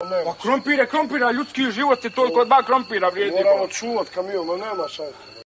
nema. Pa krompira, ljudski život je toliko 2 krompira vrijedi. Moramo čuvat kamion, ma nema šajte.